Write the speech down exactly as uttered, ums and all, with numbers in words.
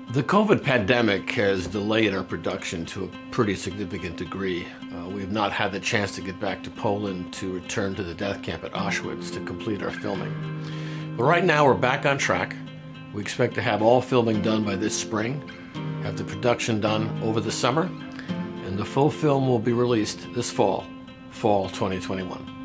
The COVID pandemic has delayed our production to a pretty significant degree. Uh, we have not had the chance to get back to Poland to return to the death camp at Auschwitz to complete our filming. But right now we're back on track. We expect to have all filming done by this spring, have the production done over the summer, and the full film will be released this fall, fall twenty twenty-one.